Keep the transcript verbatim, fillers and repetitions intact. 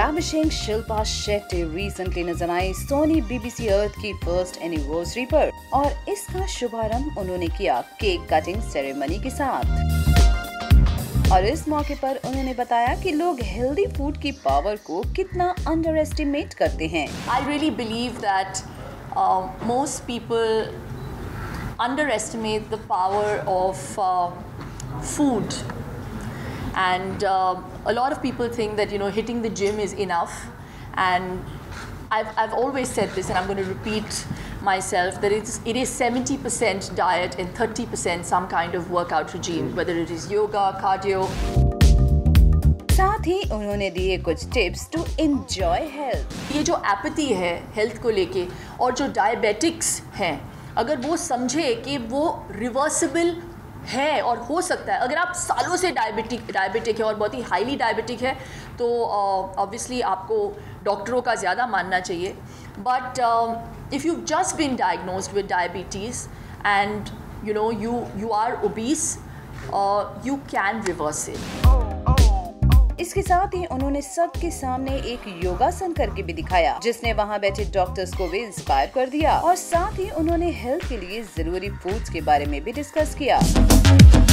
ravishing Shilpa Shetty recently नजर आई Soni BBC अर्थ की first anniversary पर और इसका शुभारंभ उन्होंने किया केक कटिंग सेरेमनी के साथ। और इस मौके पर उन्होंने बताया कि लोग हेल्दी फूड की पावर को कितना अंडर एस्टिमेट करते हैं। I really believe that uh, most people underestimate the power of uh, food. And uh, a lot of people think that, you know, hitting the gym is enough. And I've, I've always said this, and I'm going to repeat myself, that it's, it is seventy percent diet and thirty percent some kind of workout regime, whether it is yoga, cardio. साथ ही उन्होंने दिए कुछ tips to enjoy health. ये जो apathy है health को लेके और जो डायबिटिक्स हैं, अगर वो समझे कि वो रिवर्सिबल है और हो सकता है, अगर आप सालों से डायबिटिक डायबिटिक है और बहुत ही हाईली डायबिटिक है तो ऑब्वियसली uh, आपको डॉक्टरों का ज़्यादा मानना चाहिए। But if you just been diagnosed with diabetes and you know you you are obese, you can reverse it. इसके साथ ही उन्होंने सबके सामने एक योगासन करके भी दिखाया, जिसने वहां बैठे डॉक्टर्स को भी इंस्पायर कर दिया। और साथ ही उन्होंने हेल्थ के लिए जरूरी फूड्स के बारे में भी डिस्कस किया।